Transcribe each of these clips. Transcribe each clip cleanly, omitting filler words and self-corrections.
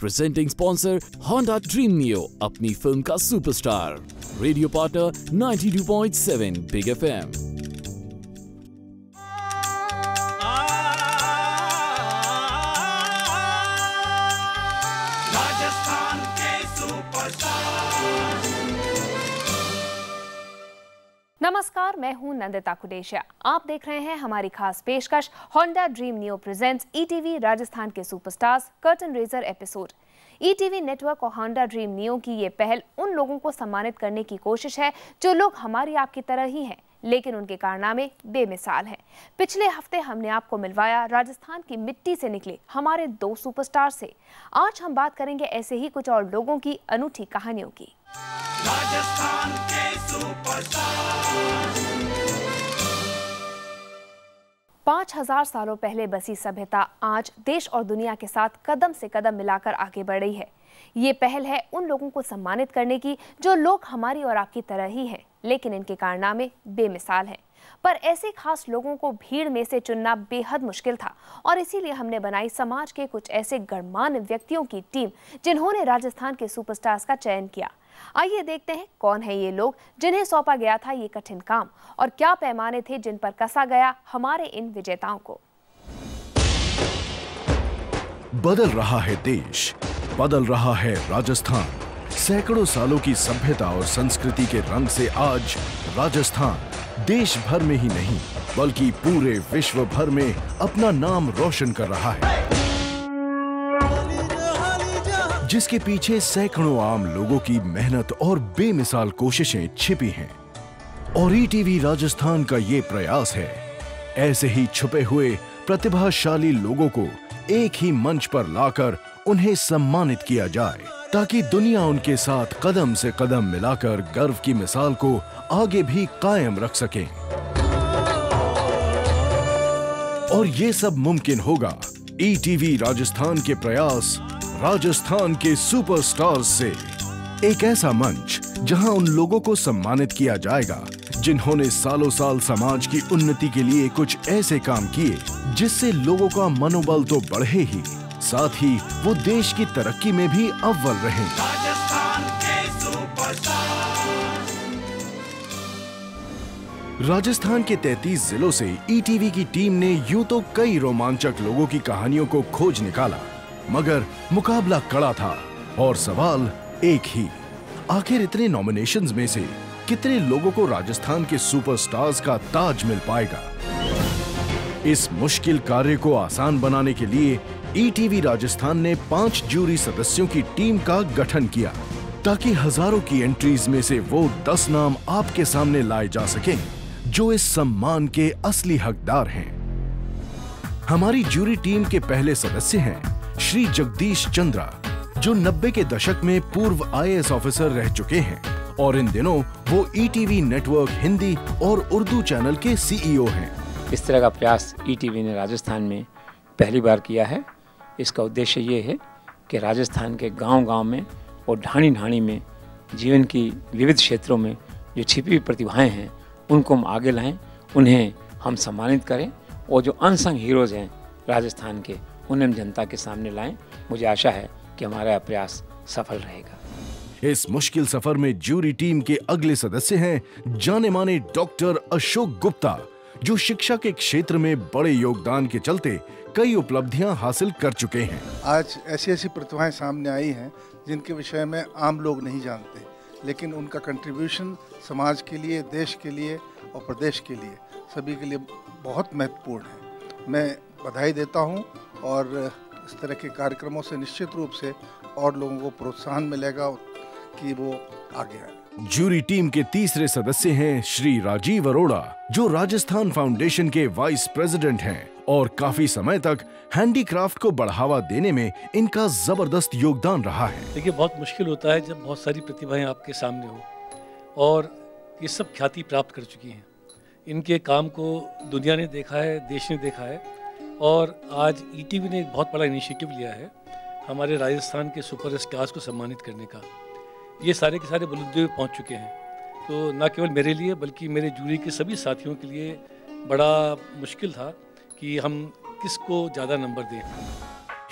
Presenting sponsor Honda Dream Neo, अपनी film का superstar. Radio partner 92.7 big FM. नमस्कार, मैं हूं नंदिता कुडेशिया। आप देख रहे हैं हमारी खास पेशकश Honda Dream Neo presents ETV Rajasthan के superstars curtain raiser episode. ETV network और होंडा ड्रीम नियो की ये पहल उन लोगों को सम्मानित करने की कोशिश है जो लोग हमारी आपकी तरह ही हैं, लेकिन उनके कारनामे बेमिसाल हैं। पिछले हफ्ते हमने आपको मिलवाया राजस्थान की मिट्टी से निकले हमारे 2 सुपरस्टार से। आज हम बात करेंगे ऐसे ही कुछ और लोगों की अनूठी कहानियों की। राजस्थान के सुपरस्टार। 5000 सालों पहले बसी सभ्यता आज देश और दुनिया के साथ कदम से कदम मिलाकर आगे बढ़ रही है। ये पहल है उन लोगों को सम्मानित करने की जो लोग हमारी और आपकी तरह ही हैं, लेकिन इनके कारनामे बेमिसाल हैं। पर ऐसे खास लोगों को भीड़ में से चुनना बेहद मुश्किल था और इसीलिए हमने बनाई समाज के कुछ ऐसे गणमान्य व्यक्तियों की टीम जिन्होंने राजस्थान के सुपरस्टार्स का चयन किया। आइए देखते हैं कौन है ये लोग जिन्हें सौंपा गया था ये कठिन काम और क्या पैमाने थे जिन पर कसा गया हमारे इन विजेताओं को। बदल रहा है देश, बदल रहा है राजस्थान। सैकड़ों सालों की सभ्यता और संस्कृति के रंग से आज राजस्थान देश भर में ही नहीं बल्कि पूरे विश्व भर में अपना नाम रोशन कर रहा है, जिसके पीछे सैकड़ों आम लोगों की मेहनत और बेमिसाल कोशिशें छिपी हैं। और ईटीवी राजस्थान का ये प्रयास है ऐसे ही छुपे हुए प्रतिभाशाली लोगों को एक ही मंच पर लाकर उन्हें सम्मानित किया जाए, ताकि दुनिया उनके साथ कदम से कदम मिलाकर गर्व की मिसाल को आगे भी कायम रख सके। और ये सब मुमकिन होगा ईटीवी राजस्थान के प्रयास राजस्थान के सुपरस्टार्स से। एक ऐसा मंच जहां उन लोगों को सम्मानित किया जाएगा जिन्होंने सालों साल समाज की उन्नति के लिए कुछ ऐसे काम किए जिससे लोगों का मनोबल तो बढ़े ही, साथ ही वो देश की तरक्की में भी अव्वल रहे। राजस्थान के सुपरस्टार। राजस्थान के 33 जिलों से ईटीवी की टीम ने यूं तो कई रोमांचक लोगों की कहानियों को खोज निकाला, मगर मुकाबला कड़ा था और सवाल एक ही, आखिर इतने नॉमिनेशंस में से कितने लोगों को राजस्थान के सुपरस्टार्स का ताज मिल पाएगा। इस मुश्किल कार्य को आसान बनाने के लिए ईटीवी राजस्थान ने 5 जूरी सदस्यों की टीम का गठन किया, ताकि हजारों की एंट्रीज में से वो 10 नाम आपके सामने लाए जा सकें जो इस सम्मान के असली हकदार हैं। हमारी जूरी टीम के पहले सदस्य हैं श्री जगदीश चंद्रा, जो 90 के दशक में पूर्व आईएएस ऑफिसर रह चुके हैं और इन दिनों वो ईटीवी नेटवर्क हिंदी और उर्दू चैनल के सीईओ हैं। इस तरह का प्रयास ईटीवी ने राजस्थान में पहली बार किया है। इसका उद्देश्य ये है कि राजस्थान के गांव-गांव में और ढाणी-ढाणी में जीवन की विविध क्षेत्रों में जो छिपी हुई प्रतिभाएं हैं उनको हम आगे लाएं, उन्हें हम सम्मानित करें और जो अनसंग हीरोज़ हैं राजस्थान के उन्हें हम जनता के सामने लाएं। मुझे आशा है कि हमारा प्रयास सफल रहेगा। इस मुश्किल सफर में जूरी टीम के अगले सदस्य हैं जाने माने डॉक्टर अशोक गुप्ता, जो शिक्षा के क्षेत्र में बड़े योगदान के चलते कई उपलब्धियां हासिल कर चुके हैं। आज ऐसी ऐसी प्रतिभाएं सामने आई हैं जिनके विषय में आम लोग नहीं जानते, लेकिन उनका कंट्रीब्यूशन समाज के लिए, देश के लिए और प्रदेश के लिए, सभी के लिए बहुत महत्वपूर्ण है। मैं बधाई देता हूं और इस तरह के कार्यक्रमों से निश्चित रूप से और लोगों को प्रोत्साहन मिलेगा कि वो आगे आए। जूरी टीम के तीसरे सदस्य हैं श्री राजीव अरोड़ा, जो राजस्थान फाउंडेशन के वाइस प्रेसिडेंट हैं और काफी समय तक हैंडीक्राफ्ट को बढ़ावा देने में इनका जबरदस्त योगदान रहा है। देखिए, बहुत मुश्किल होता है जब बहुत सारी प्रतिभाएं आपके सामने हो और ये सब ख्याति प्राप्त कर चुकी हैं। इनके काम को दुनिया ने देखा है, देश ने देखा है और आज ईटीवी ने एक बहुत बड़ा इनिशिएटिव लिया है हमारे राजस्थान के सुपरस्टार्स को सम्मानित करने का। ये सारे के सारे बुलंदियों पे पहुंच चुके हैं, तो न केवल मेरे लिए बल्कि मेरे जूरी के सभी साथियों के लिए बड़ा मुश्किल था कि हम किसको ज़्यादा नंबर दें।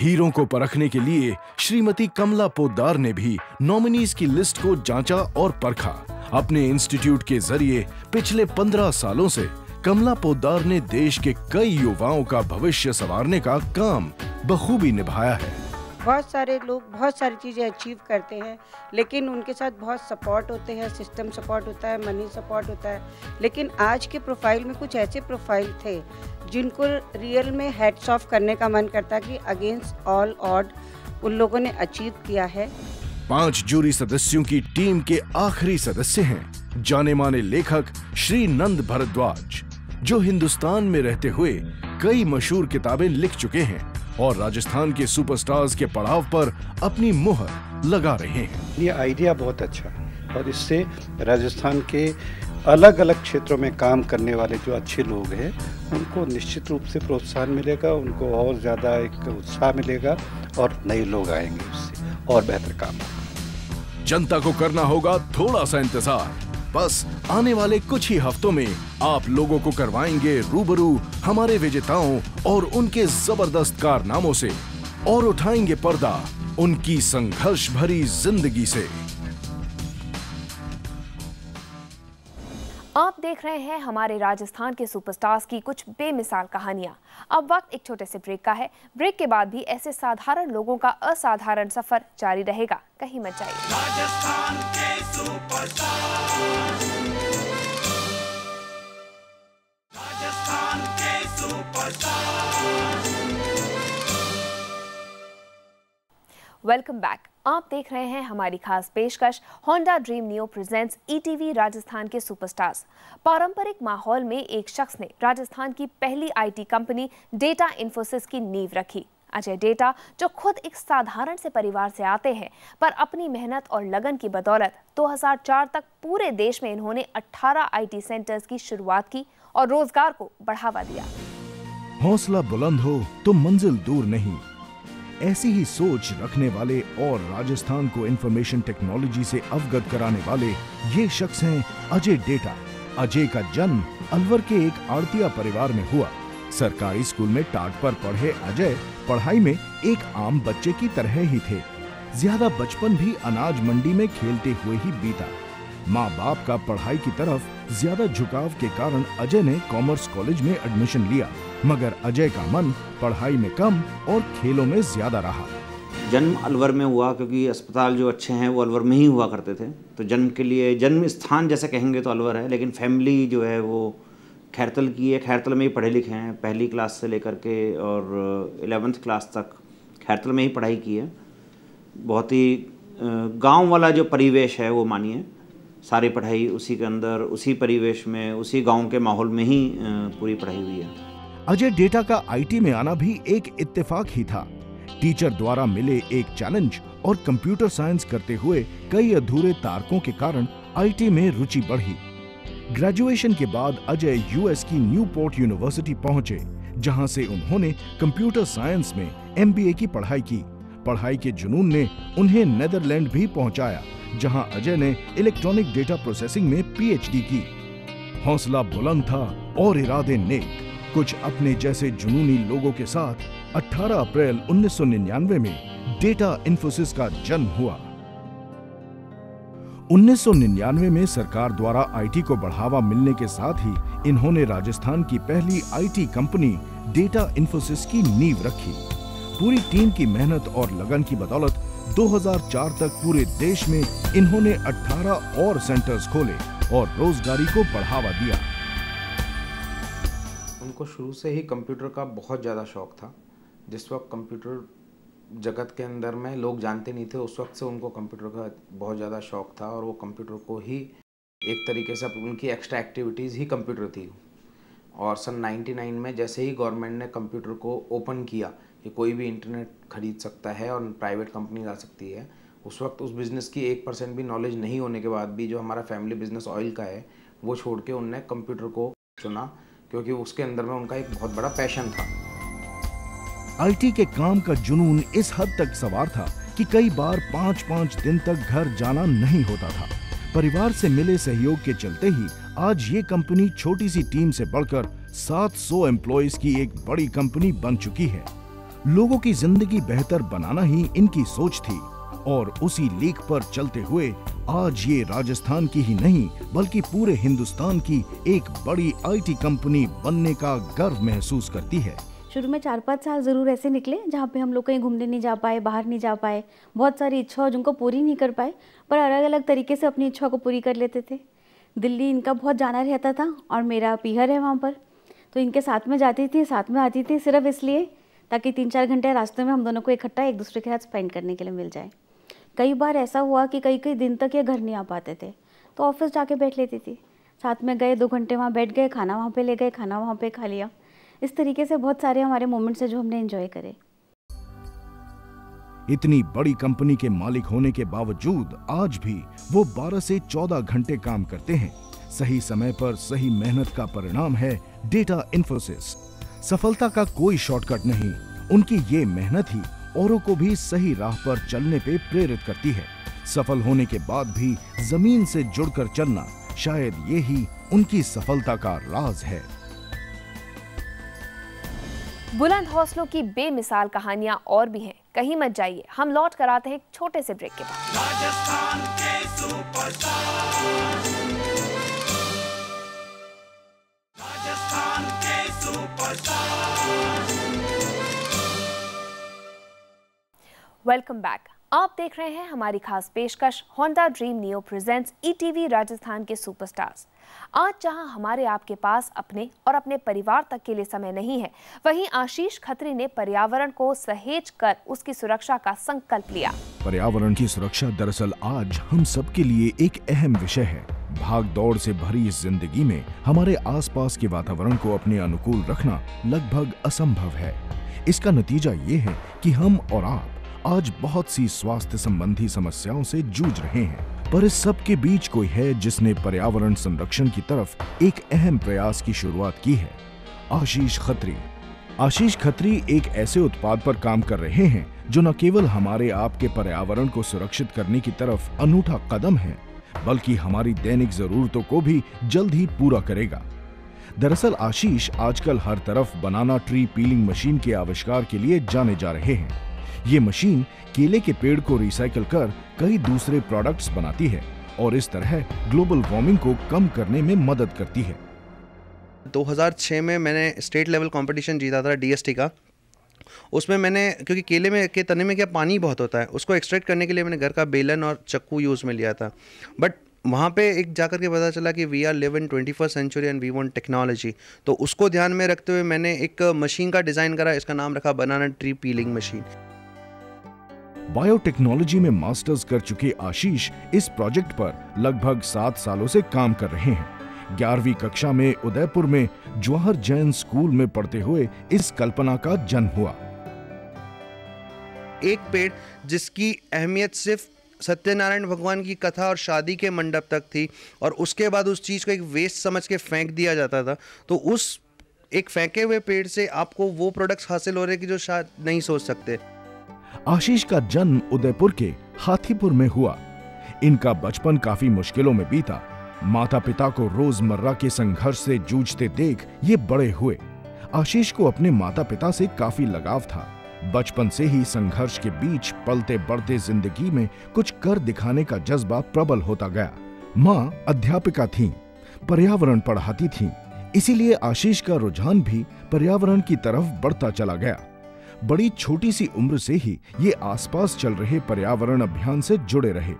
हीरों को परखने के लिए श्रीमती कमला पोद्दार ने भी नॉमिनीज की लिस्ट को जांचा और परखा। अपने इंस्टीट्यूट के जरिए पिछले 15 सालों से कमला पोद्दार ने देश के कई युवाओं का भविष्य संवारने का काम बखूबी निभाया है। बहुत सारे लोग बहुत सारी चीज़ें अचीव करते हैं, लेकिन उनके साथ बहुत सपोर्ट होते हैं, सिस्टम सपोर्ट होता है, मनी सपोर्ट होता है। लेकिन आज के प्रोफाइल में कुछ ऐसे प्रोफाइल थे जिनको रियल में हैट्स ऑफ करने का मन करता कि अगेंस्ट ऑल ऑड उन लोगों ने अचीव किया है। 5 जूरी सदस्यों की टीम के आखिरी सदस्य हैं जाने माने लेखक श्री नंद भारद्वाज, जो हिंदुस्तान में रहते हुए कई मशहूर किताबें लिख चुके हैं और राजस्थान के सुपरस्टार्स के पड़ाव पर अपनी मुहर लगा रहे हैं। ये आइडिया बहुत अच्छा है और इससे राजस्थान के अलग अलग क्षेत्रों में काम करने वाले जो अच्छे लोग हैं उनको निश्चित रूप से प्रोत्साहन मिलेगा, उनको और ज़्यादा एक उत्साह मिलेगा और नए लोग आएंगे उससे और बेहतर काम होगा। जनता को करना होगा थोड़ा सा इंतजार। बस आने वाले कुछ ही हफ्तों में आप लोगों को करवाएंगे रूबरू हमारे विजेताओं और उनके जबरदस्त कारनामों से और उठाएंगे पर्दा उनकी संघर्ष भरी जिंदगी से। आप देख रहे हैं हमारे राजस्थान के सुपरस्टार्स की कुछ बेमिसाल कहानियां। अब वक्त एक छोटे से ब्रेक का है। ब्रेक के बाद भी ऐसे साधारण लोगों का असाधारण सफर जारी रहेगा, कहीं मत जाइए। राजस्थान के सुपरस्टार, राजस्थान के सुपरस्टार। Welcome back. आप देख रहे हैं हमारी खास पेशकश Honda Dream Neo presents ETV Rajasthan के सुपरस्टार्स। पारंपरिक माहौल में एक शख्स ने राजस्थान की पहली आईटी कंपनी डेटा इन्फोसिस की नींव रखी। अजय डेटा, जो खुद एक साधारण से परिवार से आते हैं, पर अपनी मेहनत और लगन की बदौलत 2004 तक पूरे देश में इन्होंने 18 आईटी सेंटर्स की शुरुआत की और रोजगार को बढ़ावा दिया। हौसला बुलंद हो तो मंजिल दूर नहीं, ऐसी ही सोच रखने वाले और राजस्थान को इंफॉर्मेशन टेक्नोलॉजी से अवगत कराने वाले ये शख्स हैं अजय डेटा। अजय का जन्म अलवर के एक आड़तिया परिवार में हुआ। सरकारी स्कूल में टाट पर पढ़े अजय पढ़ाई में एक आम बच्चे की तरह ही थे। ज्यादा बचपन भी अनाज मंडी में खेलते हुए ही बीता। माँ बाप का पढ़ाई की तरफ ज्यादा झुकाव के कारण अजय ने कॉमर्स कॉलेज में एडमिशन लिया, मगर अजय का मन पढ़ाई में कम और खेलों में ज्यादा रहा। जन्म अलवर में हुआ क्योंकि अस्पताल जो अच्छे हैं वो अलवर में ही हुआ करते थे, तो जन्म के लिए जन्म स्थान जैसे कहेंगे तो अलवर है, लेकिन फैमिली जो है वो खैरतल की है। खैरतल में ही पढ़े लिखे हैं, पहली क्लास से लेकर के और 11th क्लास तक खैरतल में ही पढ़ाई की है। बहुत ही गांव वाला जो परिवेश है वो मानिए, सारी पढ़ाई उसी के अंदर, उसी परिवेश में, उसी गांव के माहौल में ही पूरी पढ़ाई हुई है। अजय डेटा का आईटी में आना भी एक इत्तेफाक ही था। टीचर द्वारा मिले एक चैलेंज और कंप्यूटर साइंस करते हुए कई अधूरे तारकों के कारण आईटी में रुचि बढ़ी। ग्रेजुएशन के बाद अजय यूएस की न्यूपोर्ट यूनिवर्सिटी पहुंचे, जहां से उन्होंने कंप्यूटर साइंस में एमबीए की पढ़ाई की। पढ़ाई के जुनून ने उन्हें नेदरलैंड भी पहुंचाया, जहां अजय ने इलेक्ट्रॉनिक डेटा प्रोसेसिंग में पीएचडी की। हौसला बुलंद था और इरादे नेक। कुछ अपने जैसे जुनूनी लोगों के साथ 18 अप्रैल 1999 में डेटा इन्फोसिस का जन्म हुआ। 1999 में सरकार द्वारा आईटी को बढ़ावा मिलने के साथ ही इन्होंने राजस्थान की पहली आईटी कंपनी डेटा इन्फोसिस की नींव रखी। पूरी टीम की मेहनत और लगन की बदौलत 2004 तक पूरे देश में इन्होंने 18 और सेंटर्स खोले और रोजगारी को बढ़ावा दिया। उनको शुरू से ही कंप्यूटर का बहुत ज़्यादा शौक था। जिस वक्त कंप्यूटर जगत के अंदर में लोग जानते नहीं थे, उस वक्त से उनको कंप्यूटर का बहुत ज़्यादा शौक था और वो कंप्यूटर को ही एक तरीके से उनकी एक्स्ट्रा एक्टिविटीज़ ही कंप्यूटर थी। और सन 99 में जैसे ही गवर्नमेंट ने कंप्यूटर को ओपन किया कि कोई भी इंटरनेट खरीद सकता है और प्राइवेट कंपनी ला सकती है, उस वक्त उस बिज़नेस की 1% भी नॉलेज नहीं होने के बाद भी जो हमारा फैमिली बिजनेस ऑयल का है वो छोड़ के उनने कंप्यूटर को चुना, क्योंकि उसके अंदर में उनका एक बहुत बड़ा पैशन था। आईटी के काम का जुनून इस हद तक सवार था कि कई बार 5-5 दिन तक घर जाना नहीं होता था। परिवार से मिले सहयोग के चलते ही आज ये कंपनी छोटी सी टीम से बढ़कर 700 एम्प्लॉइज की एक बड़ी कंपनी बन चुकी है। लोगों की जिंदगी बेहतर बनाना ही इनकी सोच थी और उसी लीक पर चलते हुए आज ये राजस्थान की ही नहीं बल्कि पूरे हिंदुस्तान की एक बड़ी आईटी कंपनी बनने का गर्व महसूस करती है। शुरू में 4-5 साल ज़रूर ऐसे निकले जहाँ पे हम लोग कहीं घूमने नहीं जा पाए, बाहर नहीं जा पाए, बहुत सारी इच्छा जिनको पूरी नहीं कर पाए, पर अलग अलग तरीके से अपनी इच्छा को पूरी कर लेते थे। दिल्ली इनका बहुत जाना रहता था और मेरा पीहर है वहाँ पर, तो इनके साथ में जाती थी, साथ में आती थी सिर्फ इसलिए ताकि 3-4 घंटे रास्ते में हम दोनों को इकट्ठा एक दूसरे के साथ स्पेंड करने के लिए मिल जाए। कई बार ऐसा हुआ कि कई दिन तक ये घर नहीं आ पाते थे, तो ऑफिस जाके बैठ लेती थी, साथ में गए 2 घंटे वहाँ बैठ गए, खाना वहाँ पे ले गए, खाना वहाँ पे खा लिया। इस तरीके से बहुत सारे हमारे मोमेंट्स हैं जो हमने एंजॉय करे। इतनी बड़ी कंपनी के मालिक होने के बावजूद आज भी वो 12 से 14 घंटे काम करते हैं। सही समय पर सही मेहनत का परिणाम है डेटा इन्फोसिस। सफलता का कोई शॉर्टकट नहीं, उनकी ये मेहनत ही औरों को भी सही राह पर चलने पे प्रेरित करती है। सफल होने के बाद भी जमीन से जुड़कर चलना, शायद ये ही उनकी सफलता का राज है। बुलंद हौसलों की बेमिसाल कहानियां और भी हैं, कहीं मत जाइए, हम लौट कर आते हैं एक छोटे से ब्रेक के बाद। राजस्थान के सुपरस्टार, राजस्थान के सुपरस्टार। Welcome back. आप देख रहे हैं हमारी खास पेशकश Honda Dream Neo presents ETV Rajasthan के सुपरस्टार्स। आज जहां हमारे आपके पास अपने और अपने परिवार तक के लिए समय नहीं है, वहीं आशीष खत्री ने पर्यावरण को सहेज कर उसकी सुरक्षा का संकल्प लिया। पर्यावरण की सुरक्षा दरअसल आज हम सबके लिए एक अहम विषय है। भाग दौड़ से भरी इस जिंदगी में हमारे आसपास के वातावरण को अपने अनुकूल रखना लगभग असंभव है। इसका नतीजा ये है कि हम और आप आज बहुत सी स्वास्थ्य संबंधी समस्याओं से जूझ रहे हैं, पर इस सब के बीच कोई है जिसने पर्यावरण संरक्षण की तरफ एक अहम प्रयास की शुरुआत की है। आशीष खत्री। आशीष खत्री एक ऐसे उत्पाद पर काम कर रहे हैं जो न केवल हमारे आपके पर्यावरण को सुरक्षित करने की तरफ अनूठा कदम है, बल्कि हमारी दैनिक जरूरतों को भी जल्द ही पूरा करेगा। दरअसल आशीष आजकल हर तरफ बनाना ट्री पीलिंग मशीन के आविष्कार के लिए जाने जा रहे हैं। ये मशीन केले के पेड़ को रिसाइकिल कर कई दूसरे प्रोडक्ट्स बनाती है और इस तरह ग्लोबल वार्मिंग को कम करने में मदद करती है। 2006 में मैंने स्टेट लेवल कंपटीशन जीता था डीएसटी का। उसमें मैंने, क्योंकि केले में के तने में क्या पानी बहुत होता है, उसको एक्सट्रैक्ट करने के लिए मैंने घर का बेलन और चक्कू यूज़ में लिया था। बट वहाँ पे एक जाकर के पता चला कि we are live in 21st century and we want technology. तो उसको ध्यान में रखते हुए मैंने एक मशीन का डिज़ाइन करा, इसका नाम रखा banana tree peeling machine. Biotechnology में मास्टर्स कर चुके आशीष इस प्रोजेक्ट पर लगभग 7 सालों से काम कर रहे हैं। 11वीं कक्षा में उदयपुर में जवाहर जैन स्कूल में पढ़ते हुए इस कल्पना का जन्म हुआ। एक पेड़ जिसकी अहमियत सिर्फ सत्यनारायण भगवान की कथा और शादी के मंडप तक थी और उसके बाद उस चीज़ को एक वेस्ट समझ के फेंक दिया जाता था, तो उस एक फेंके हुए पेड़ से आपको वो प्रोडक्ट्स हासिल हो रहे कि जो शायद नहीं सोच सकते। आशीष का जन्म उदयपुर के हाथीपुर में हुआ। इनका बचपन काफी मुश्किलों में बीता। माता पिता को रोजमर्रा के संघर्ष से जूझते देख ये बड़े हुए। आशीष को अपने माता पिता से काफी लगाव था। बचपन से ही संघर्ष के बीच पलते बढ़ते जिंदगी में कुछ कर दिखाने का जज्बा प्रबल होता गया। माँ अध्यापिका थीं, पर्यावरण पढ़ाती थीं, इसीलिए आशीष का रुझान भी पर्यावरण की तरफ बढ़ता चला गया। बड़ी छोटी सी उम्र से ही ये आसपास चल रहे पर्यावरण अभियान से जुड़े रहे।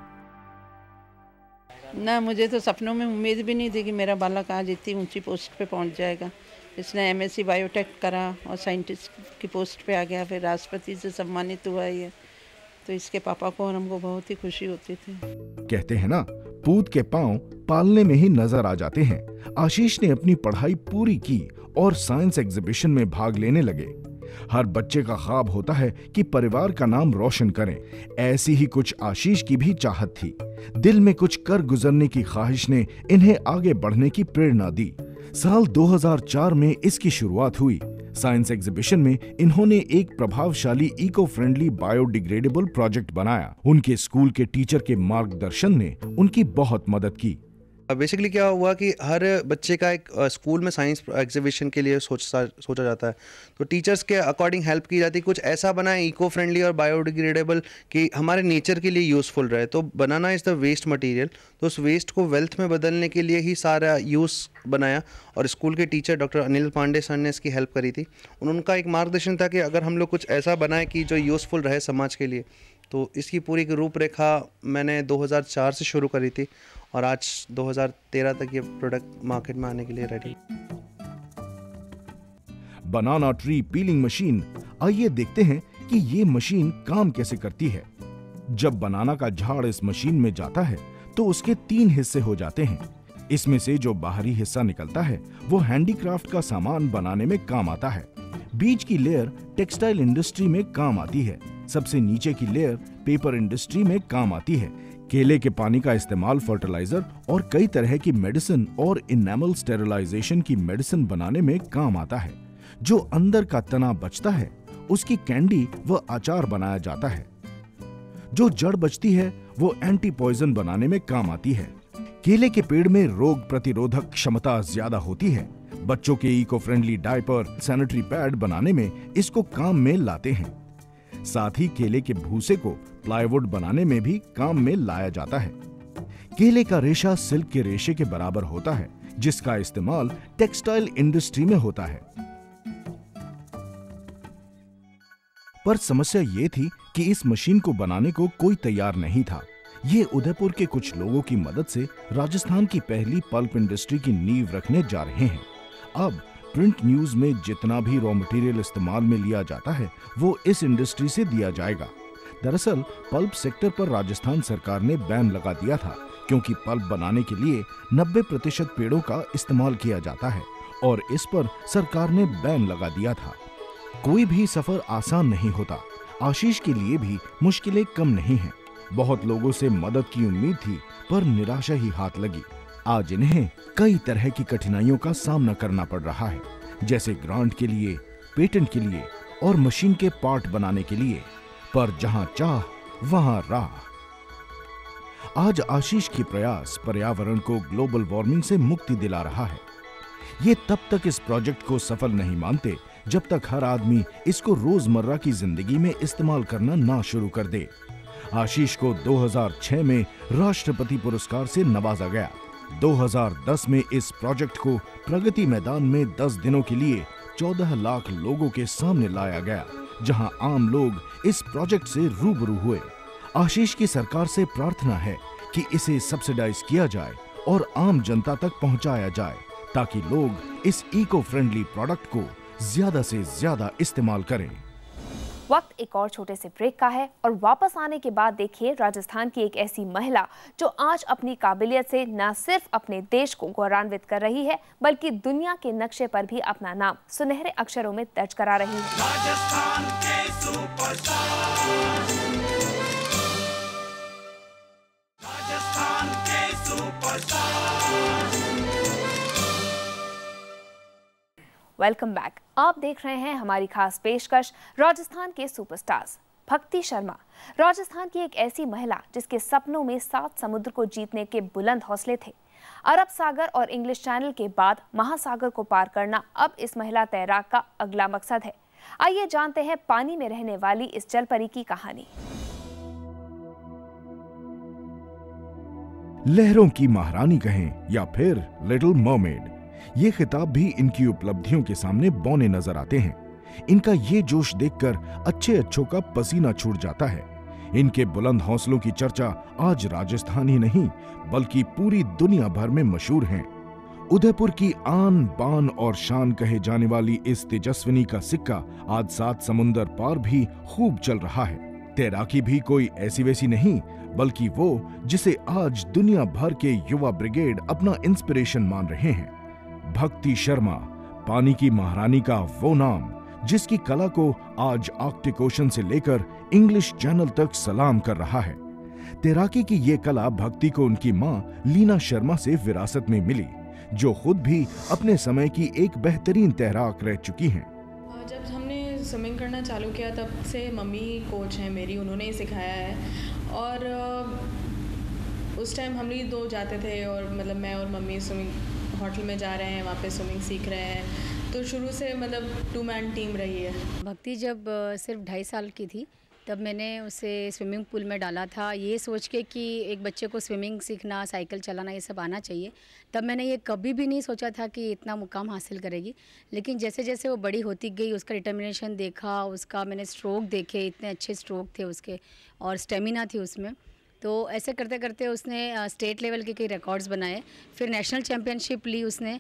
ना मुझे तो सपनों में उम्मीद भी नहीं थी कि मेरा बालक आज इतनी ऊंची पोस्ट पे पहुंच जाएगा। इसने एमएससी बायोटेक करा और साइंटिस्ट की पोस्ट पे आ गया, फिर राष्ट्रपति से सम्मानित हुआ है। तो इसके पापा को और हमको बहुत ही खुशी होती थी। कहते हैं ना, पूत के पांव पालने में ही नजर आ जाते हैं। आशीष ने अपनी पढ़ाई पूरी की और साइंस एग्जीबिशन में भाग लेने लगे। हर बच्चे का ख्वाब होता है कि परिवार का नाम रोशन करें। ऐसी ही कुछ आशीष की भी चाहत थी। दिल में कुछ कर गुजरने की ख्वाहिश ने इन्हें आगे बढ़ने की प्रेरणा दी। साल 2004 में इसकी शुरुआत हुई। साइंस एग्जीबिशन में इन्होंने एक प्रभावशाली इको फ्रेंडली बायोडिग्रेडेबल प्रोजेक्ट बनाया। उनके स्कूल के टीचर के मार्गदर्शन ने उनकी बहुत मदद की। बेसिकली क्या हुआ कि हर बच्चे का एक स्कूल में साइंस एग्जीबिशन के लिए सोचा जाता है, तो टीचर्स के अकॉर्डिंग हेल्प की जाती है, कुछ ऐसा बनाए इको फ्रेंडली और बायोडिग्रेडेबल कि हमारे नेचर के लिए यूज़फुल रहे। तो banana is the waste material, तो उस वेस्ट को वेल्थ में बदलने के लिए ही सारा यूज़ बनाया। और स्कूल के teacher doctor Anil Pandey sir ने इसकी हेल्प करी थी। उनका एक मार्गदर्शन था कि अगर हम लोग कुछ ऐसा बनाए कि जो यूज़फुल रहे समाज के लिए, तो इसकी पूरी रूपरेखा मैंने 2004 से शुरू करी थी और आज 2013 तक ये प्रोडक्ट मार्केट में आने के लिए ready. Banana tree peeling machine, आइए देखते हैं कि ये मशीन काम कैसे करती है। जब बनाना का झाड़ इस मशीन में जाता है तो उसके 3 हिस्से हो जाते हैं। इसमें से जो बाहरी हिस्सा निकलता है वो हैंडीक्राफ्ट का सामान बनाने में काम आता है। बीच की लेयर टेक्सटाइल इंडस्ट्री में काम आती है। सबसे नीचे की लेयर पेपर इंडस्ट्री में काम आती है। केले के पानी का इस्तेमाल फर्टिलाइजर और कई तरह की मेडिसिन और इनेमल स्टेरिलाइजेशन की मेडिसिन बनाने में काम आता है। जो अंदर का तना बचता है उसकी कैंडी व अचार बनाया जाता है। जो जड़ बचती है वो एंटी पॉइजन बनाने में काम आती है। केले के पेड़ में रोग प्रतिरोधक क्षमता ज्यादा होती है। बच्चों के eco friendly diaper, sanitary pad बनाने में इसको काम में लाते हैं। साथ ही केले के भूसे को प्लाईवुड बनाने में भी काम में लाया जाता है। केले का रेशा सिल्क के रेशे के बराबर होता है, जिसका इस्तेमाल टेक्सटाइल इंडस्ट्री में होता है। पर समस्या ये थी कि इस मशीन को बनाने को कोई तैयार नहीं था। ये उदयपुर के कुछ लोगों की मदद से राजस्थान की पहली पल्प इंडस्ट्री की नींव रखने जा रहे हैं। अब प्रिंट न्यूज में जितना भी रॉ मटेरियल इस्तेमाल में लिया जाता है वो इस इंडस्ट्री से दिया जाएगा। दरअसल पल्प सेक्टर पर राजस्थान सरकार ने बैन लगा दिया था, क्योंकि पल्प बनाने के लिए 90% पेड़ों का इस्तेमाल किया जाता है और इस पर सरकार ने बैन लगा दिया था। कोई भी सफर आसान नहीं होता। आशीष के लिए भी मुश्किलें कम नहीं हैं। बहुत लोगों से मदद की उम्मीद थी, पर निराशा ही हाथ लगी। आज इन्हें कई तरह की कठिनाइयों का सामना करना पड़ रहा है, जैसे ग्रांट के लिए, पेटेंट के लिए और मशीन के पार्ट बनाने के लिए। पर जहां चाह वहां राह। आज आशीष के प्रयास पर्यावरण को ग्लोबल वार्मिंग से मुक्ति दिला रहा है। ये तब तक इस प्रोजेक्ट को सफल नहीं मानते जब तक हर आदमी इसको रोजमर्रा की जिंदगी में इस्तेमाल करना ना शुरू कर दे। आशीष को 2006 में राष्ट्रपति पुरस्कार से नवाजा गया। 2010 में इस प्रोजेक्ट को प्रगति मैदान में 10 दिनों के लिए 14 लाख लोगों के सामने लाया गया, जहां आम लोग इस प्रोजेक्ट से रूबरू हुए। आशीष की सरकार से प्रार्थना है कि इसे सब्सिडाइज किया जाए और आम जनता तक पहुंचाया जाए, ताकि लोग इस इको फ्रेंडली प्रोडक्ट को ज्यादा से ज्यादा इस्तेमाल करें। वक्त एक और छोटे से ब्रेक का है और वापस आने के बाद देखिए राजस्थान की एक ऐसी महिला जो आज अपनी काबिलियत से न सिर्फ अपने देश को गौरवान्वित कर रही है, बल्कि दुनिया के नक्शे पर भी अपना नाम सुनहरे अक्षरों में दर्ज करा रही है। राजस्थान के सुपरस्टार, राजस्थान के सुपरस्टार। Welcome back. आप देख रहे हैं हमारी खास पेशकश राजस्थान के सुपरस्टार्स। भक्ति शर्मा राजस्थान की एक ऐसी महिला जिसके सपनों में 7 समुद्र को जीतने के बुलंद हौसले थे। अरब सागर और इंग्लिश चैनल के बाद महासागर को पार करना अब इस महिला तैराक का अगला मकसद है। आइए जानते हैं पानी में रहने वाली इस जलपरी की कहानी। लहरों की महारानी कहें या फिर लिटिल मरमेड, ये खिताब भी इनकी उपलब्धियों के सामने बौने नजर आते हैं। इनका ये जोश देखकर अच्छों का पसीना छूट जाता है। इनके बुलंद हौसलों की चर्चा आज राजस्थान ही नहीं बल्कि पूरी दुनिया भर में मशहूर है। उदयपुर की आन बान और शान कहे जाने वाली इस तेजस्विनी का सिक्का आज 7 समुंदर पार भी खूब चल रहा है। तैराकी भी कोई ऐसी वैसी नहीं, बल्कि वो जिसे आज दुनिया भर के युवा ब्रिगेड अपना इंस्पिरेशन मान रहे हैं। भक्ति शर्मा पानी की महारानी का वो नाम जिसकी कला को आज आर्कटिक ओशन से लेकर इंग्लिश चैनल तक सलाम कर रहा है। तैराकी की ये कला भक्ति को उनकी मां लीना शर्मा से विरासत में मिली, जो खुद भी अपने समय की एक बेहतरीन तैराक रह चुकी हैं। जब हमने स्विमिंग करना चालू किया तब से मम्मी कोच हैं मेरी, उन्होंने ही सिखाया है। और उस टाइम हम ही 2 जाते थे और मतलब मैं और मम्मी स्विमिंग होटल में जा रहे हैं, वहाँ पे स्विमिंग सीख रहे हैं। तो शुरू से मतलब 2 मैन टीम रही है। भक्ति जब सिर्फ 2.5 साल की थी तब मैंने उसे स्विमिंग पूल में डाला था, ये सोच के कि एक बच्चे को स्विमिंग सीखना, साइकिल चलाना ये सब आना चाहिए। तब मैंने ये कभी भी नहीं सोचा था कि इतना मुकाम हासिल करेगी। लेकिन जैसे जैसे वो बड़ी होती गई, उसका डिटर्मिनेशन देखा, उसका मैंने स्ट्रोक देखे, इतने अच्छे स्ट्रोक थे उसके और स्टेमिना थी उसमें। तो ऐसे करते करते उसने स्टेट लेवल के कई रिकॉर्ड्स बनाए, फिर नेशनल चैम्पियनशिप ली उसने।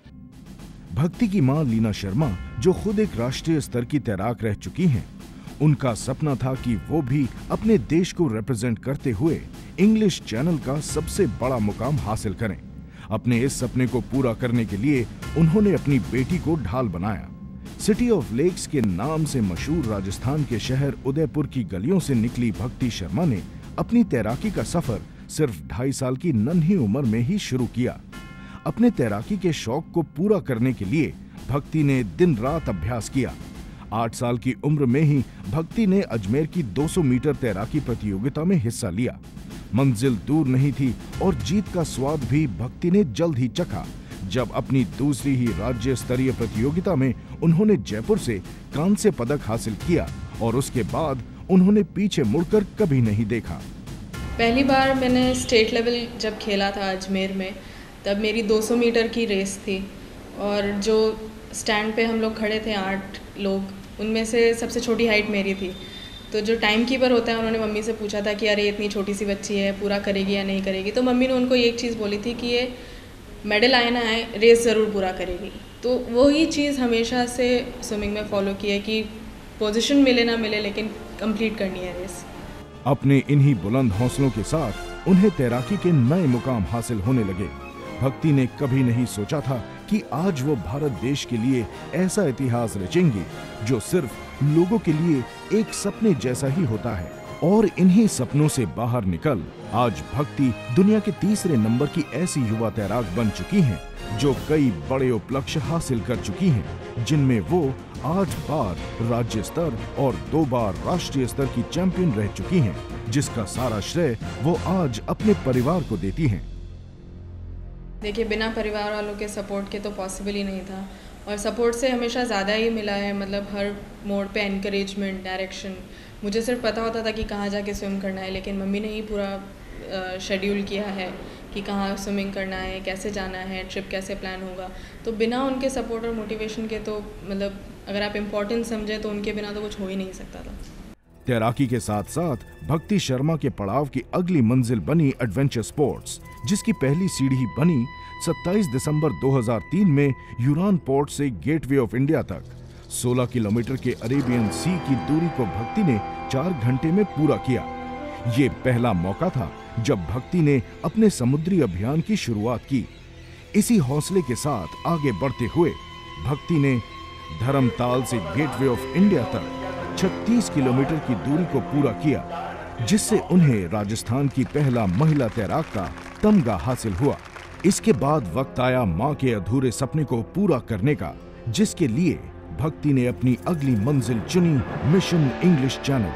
भक्ति की मां लीना शर्मा, जो खुद एक राष्ट्रीय स्तर की तैराक रह चुकी हैं, उनका सपना था कि वो भी अपने देश को रिप्रेजेंट करते हुए इंग्लिश चैनल का सबसे बड़ा मुकाम हासिल करें। अपने इस सपने को पूरा करने के लिए उन्होंने अपनी बेटी को ढाल बनाया। सिटी ऑफ लेक्स के नाम से मशहूर राजस्थान के शहर उदयपुर की गलियों से निकली भक्ति शर्मा ने अपनी तैराकी का सफर सिर्फ 2.5 साल की नन्ही उम्र में ही शुरू किया। अपने तैराकी के शौक को पूरा करने के लिए भक्ति ने दिन रात अभ्यास किया। 8 साल की उम्र में ही भक्ति ने अजमेर की 200 मीटर तैराकी प्रतियोगिता में हिस्सा लिया। मंजिल दूर नहीं थी और जीत का स्वाद भी भक्ति ने जल्द ही चखा, जब अपनी दूसरी ही राज्य स्तरीय प्रतियोगिता में उन्होंने जयपुर से कांस्य पदक हासिल किया और उसके बाद उन्होंने पीछे मुड़कर कभी नहीं देखा। पहली बार मैंने स्टेट लेवल जब खेला था अजमेर में, तब मेरी 200 मीटर की रेस थी और जो स्टैंड पे हम लोग खड़े थे 8 लोग, उनमें से सबसे छोटी हाइट मेरी थी। तो जो टाइम कीपर होता है, उन्होंने मम्मी से पूछा था कि अरे इतनी छोटी सी बच्ची है, पूरा करेगी या नहीं करेगी। तो मम्मी ने उनको एक चीज़ बोली थी कि ये मेडल आए ना आए, रेस ज़रूर पूरा करेगी। तो वही चीज़ हमेशा से स्विमिंग में फॉलो की है कि पोजीशन मिले ना मिले लेकिन कंप्लीट करनी है रेस। अपने इन्हीं बुलंद हौसलों के साथ उन्हें तैराकी के नए मुकाम हासिल होने लगे। भक्ति ने कभी नहीं सोचा था कि आज वो भारत देश के लिए ऐसा इतिहास रचेंगी जो सिर्फ लोगों के लिए एक सपने जैसा ही होता है। और इन्हीं सपनों से बाहर निकल आज भक्ति दुनिया के 3रे नंबर की ऐसी युवा तैराक बन चुकी हैं जो कई बड़े उपलक्ष्य हासिल कर चुकी हैं, जिनमें वो 8 बार राज्य स्तर और 2 बार राष्ट्रीय स्तर की चैंपियन रह चुकी हैं, जिसका सारा श्रेय वो आज अपने परिवार को देती हैं। देखिए, बिना परिवार वालों के सपोर्ट के तो पॉसिबल ही नहीं था और सपोर्ट से हमेशा ज़्यादा ही मिला है। मतलब हर मोड़ पे एनकरेजमेंट, डायरेक्शन। मुझे सिर्फ पता होता था कि कहाँ जाके स्विम करना है, लेकिन मम्मी ने ही पूरा शेड्यूल किया है कि कहाँ स्विमिंग करना है, कैसे जाना है, ट्रिप कैसे प्लान होगा। तो बिना उनके सपोर्ट और मोटिवेशन के तो मतलब अगर आप इम्पोर्टेंट समझे तो उनके बिना तो कुछ हो ही नहीं सकता था। तैराकी के साथ साथ भक्ति शर्मा के पड़ाव की अगली मंजिल बनी एडवेंचर स्पोर्ट्स, जिसकी पहली सीढ़ी बनी 27 दिसंबर 2003 में यूरान पोर्ट से गेटवे ऑफ इंडिया तक। 16 किलोमीटर के अरेबियन सी की दूरी को भक्ति ने 4 घंटे में पूरा किया। ये पहला मौका था जब भक्ति ने अपने समुद्री अभियान की शुरुआत की। इसी हौसले के साथ आगे बढ़ते हुए भक्ति ने धर्मताल से गेटवे ऑफ इंडिया तक 36 किलोमीटर की दूरी को पूरा किया, जिससे उन्हें राजस्थान की पहला महिला तैराक का तमगा हासिल हुआ। इसके बाद वक्त आया मां के अधूरे सपने को पूरा करने का, जिसके लिए भक्ति ने अपनी अगली मंजिल चुनी, मिशन इंग्लिश चैनल।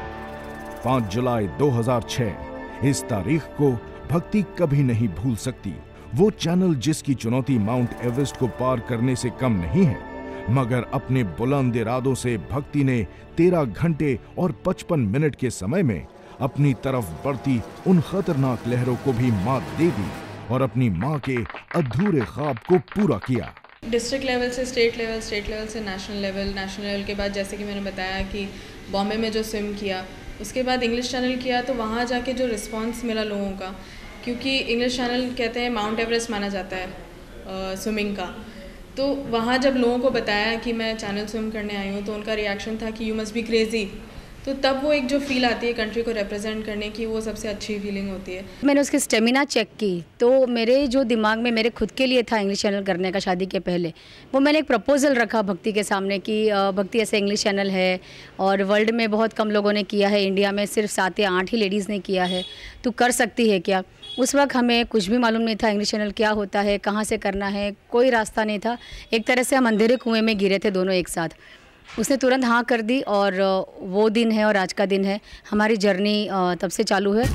5 जुलाई 2006 इस तारीख को भक्ति कभी नहीं भूल सकती। वो चैनल जिसकी चुनौती माउंट एवरेस्ट को पार करने से कम नहीं है, मगर अपने बुलंद इरादों से भक्ति ने 13 घंटे और 55 मिनट के समय में अपनी तरफ बढ़ती उन खतरनाक लहरों को भी मात दे दी और अपनी मां के अधूरे ख्वाब को पूरा किया। डिस्ट्रिक्ट लेवल से स्टेट लेवल से नेशनल लेवल के बाद, जैसे कि मैंने बताया कि बॉम्बे में जो स्विम किया, उसके बाद इंग्लिश चैनल किया, तो वहाँ जाके जो रिस्पांस मिला लोगों का, क्योंकि इंग्लिश चैनल कहते हैं माउंट एवरेस्ट माना जाता है स्विमिंग का। तो वहाँ जब लोगों को बताया कि मैं चैनल स्विम करने आई हूँ, तो उनका रिएक्शन था कि यू मस्ट बी क्रेजी। तो तब वो एक जो फील आती है कंट्री को रिप्रेजेंट करने की, वो सबसे अच्छी फीलिंग होती है। मैंने उसकी स्टेमिना चेक की, तो मेरे जो दिमाग में मेरे खुद के लिए था इंग्लिश चैनल करने का शादी के पहले, वो मैंने एक प्रपोजल रखा भक्ति के सामने कि भक्ति ऐसे इंग्लिश चैनल है और वर्ल्ड में बहुत कम लोगों ने किया है, इंडिया में सिर्फ 7 या 8 ही लेडीज़ ने किया है, तू कर सकती है क्या? उस वक्त हमें कुछ भी मालूम नहीं था इंग्लिश चैनल क्या होता है, कहाँ से करना है, कोई रास्ता नहीं था। एक तरह से हम अंधेरे कुएं में गिरे थे दोनों एक साथ। उसने तुरंत हाँ कर दी और वो दिन है और आज का दिन है, हमारी जर्नी तब से चालू है।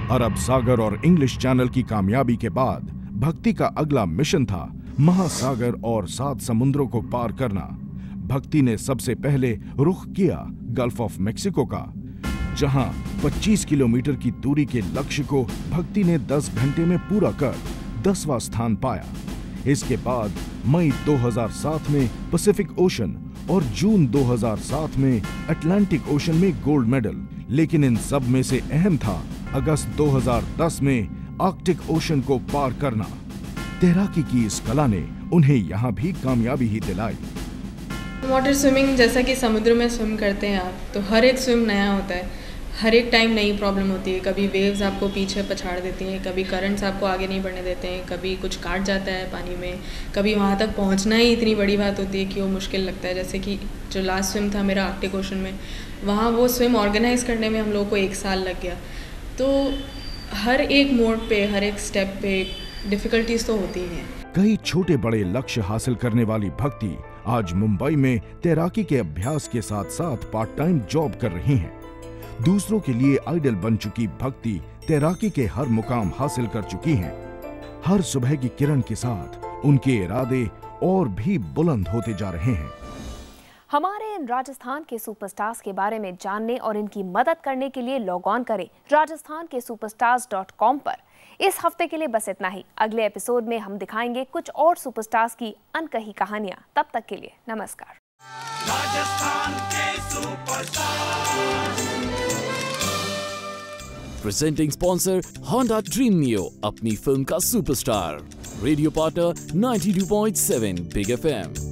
अरब सागर और इंग्लिश चैनल की कामयाबी के बाद भक्ति का अगला मिशन था महासागर और 7 समुद्रों को पार करना। भक्ति ने सबसे पहले रुख किया गल्फ ऑफ मेक्सिको का, जहां 25 किलोमीटर की दूरी के लक्ष्य को भक्ति ने 10 घंटे में पूरा कर 10वां स्थान पाया। इसके बाद मई 2007 में पैसिफिक ओशन और जून 2007 में अटलांटिक ओशन में गोल्ड मेडल। लेकिन इन सब में से अहम था अगस्त 2010 में आर्कटिक ओशन को पार करना। तैराकी की इस कला ने उन्हें यहाँ भी कामयाबी ही दिलाई। वाटर स्विमिंग, जैसा कि समुद्र में स्विम करते हैं आप, तो हर एक स्विम नया होता है, हर एक टाइम नई प्रॉब्लम होती है। कभी वेव्स आपको पीछे पछाड़ देती हैं, कभी करंट्स आपको आगे नहीं बढ़ने देते हैं, कभी कुछ काट जाता है पानी में, कभी वहाँ तक पहुँचना ही इतनी बड़ी बात होती है कि वो मुश्किल लगता है। जैसे कि जो लास्ट स्विम था मेरा आर्कटिक ओशन में, वहाँ वो स्विम ऑर्गेनाइज करने में हम लोगों को 1 साल लग गया। तो हर एक मोड़ पे, हर एक स्टेप पे डिफिकल्टीज तो होती ही हैं। कई छोटे बड़े लक्ष्य हासिल करने वाली भक्ति आज मुंबई में तैराकी के अभ्यास के साथ साथ पार्ट टाइम जॉब कर रही हैं। दूसरों के लिए आइडल बन चुकी भक्ति तैराकी के हर मुकाम हासिल कर चुकी हैं। हर सुबह की किरण के साथ उनके इरादे और भी बुलंद होते जा रहे हैं। हमारे इन राजस्थान के सुपरस्टार्स के बारे में जानने और इनकी मदद करने के लिए लॉग ऑन करें rajasthankesuperstars.com पर। इस हफ्ते के लिए बस इतना ही। अगले एपिसोड में हम दिखाएंगे कुछ और सुपरस्टार्स की अनकही कहानियां। तब तक के लिए नमस्कार। राजस्थान के superstar. Presenting sponsor Honda Dream Neo, अपनी फिल्म का superstar. Radio partner 92.7 big FM।